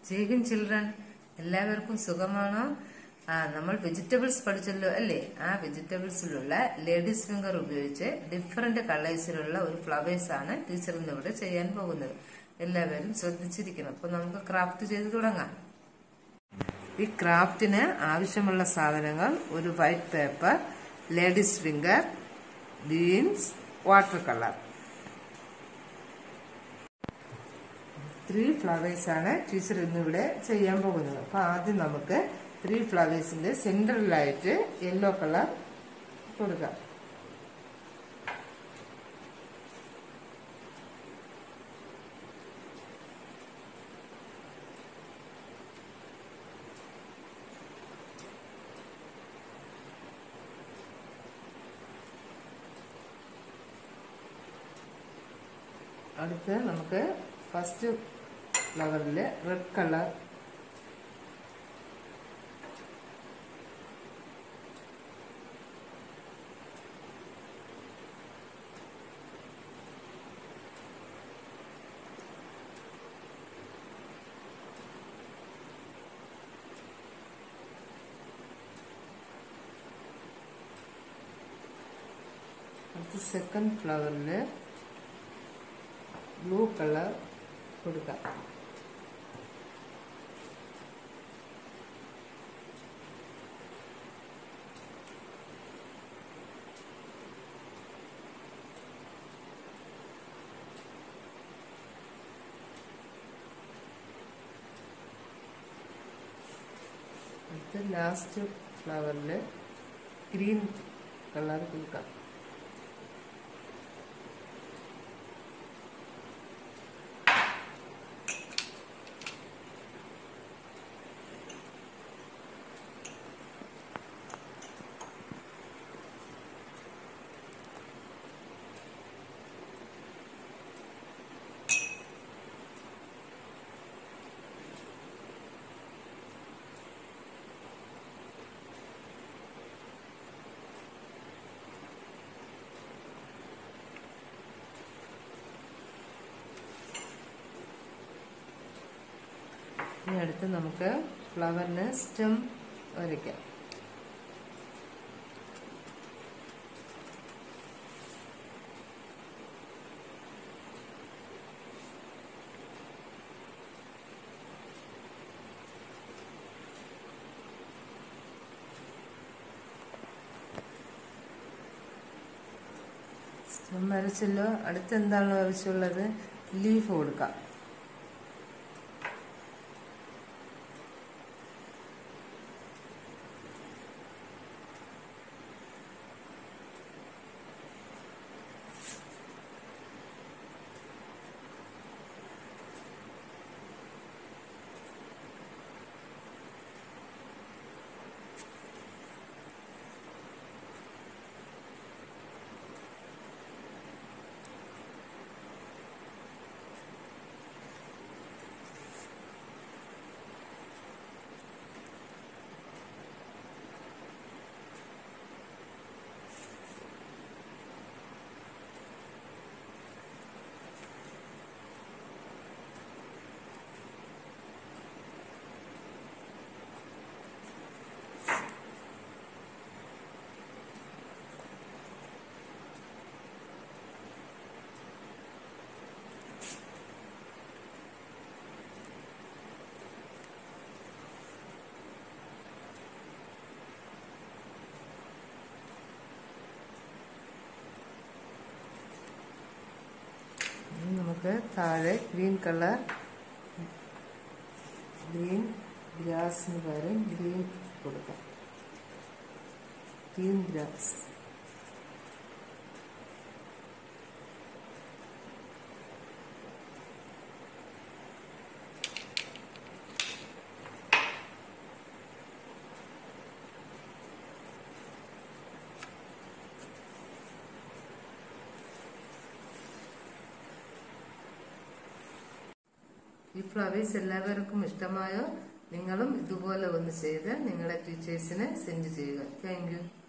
ജയ് Hind children, എല്ലാവർക്കും സുഖമാണോ? നമ്മൾ വെജിറ്റബിൾസ് പഠിച്ചല്ലോ അല്ലേ? ആ വെജിറ്റബിൾസിലുള്ള ലേഡീസ് ഫിംഗർ ഉപയോഗിച്ച് ഡിഫറെന്റ് കളേഴ്സിലുള്ള ഒരു ഫ്ലവേഴ്സ് ആണ് ടീച്ചർ ഇന്നിവിടെ ചെയ്യാൻ പോകുന്നത്. എല്ലാവരും ശ്രദ്ധിച്ചിരിക്കണം. അപ്പൊ നമുക്ക് ക്രാഫ്റ്റ് ചെയ്ത് തുടങ്ങാം. ഈ ക്രാഫ്റ്റിന് ആവശ്യമുള്ള സാധനങ്ങൾ: ഒരു white paper, ladies finger, beans, water colour. 3 flowers ആണ് ടീച്ചർ ഇന്നിവിടെ ചെയ്യാൻ പോകുന്നത്. അപ്പൊ ആദ്യം നമുക്ക് 3 ഫ്ലവേഴ്സിന്റെ സെന്ററിലായിട്ട് യെല്ലോ കളർ കൊടുക്കാം. അടുത്ത് നമുക്ക് ഫസ്റ്റ് ഫ്ലവറില് റെഡ് കളർ, അടുത്ത സെക്കൻഡ് ഫ്ലവറില് ബ്ലൂ കളർ കൊടുക്കാം. അടുത്ത ലാസ്റ്റ് ഫ്ലവറില് ഗ്രീൻ കളർ കൊടുക്കാം. ഇനി അടുത്ത് നമുക്ക് ഫ്ലവറിന് സ്റ്റെം വരയ്ക്കാം. സ്റ്റെം വരച്ചല്ലോ. അടുത്ത് എന്താണ് ആവശ്യമുള്ളത്? ലീഫ് കൊടുക്കാം. നമുക്ക് താഴെ ഗ്രീൻ കളർ, ഗ്രീൻ ഗ്രാസിന് പകരം ഗ്രീൻ കൊടുക്കാം. Green grass. ഈ ഫ്ലവേഴ്സ് എല്ലാവർക്കും ഇഷ്ടമായോ? നിങ്ങളും ഇതുപോലെ ഒന്ന് ചെയ്ത് നിങ്ങളുടെ ടീച്ചേഴ്സിന് സെൻഡ് ചെയ്യുക. Thank U.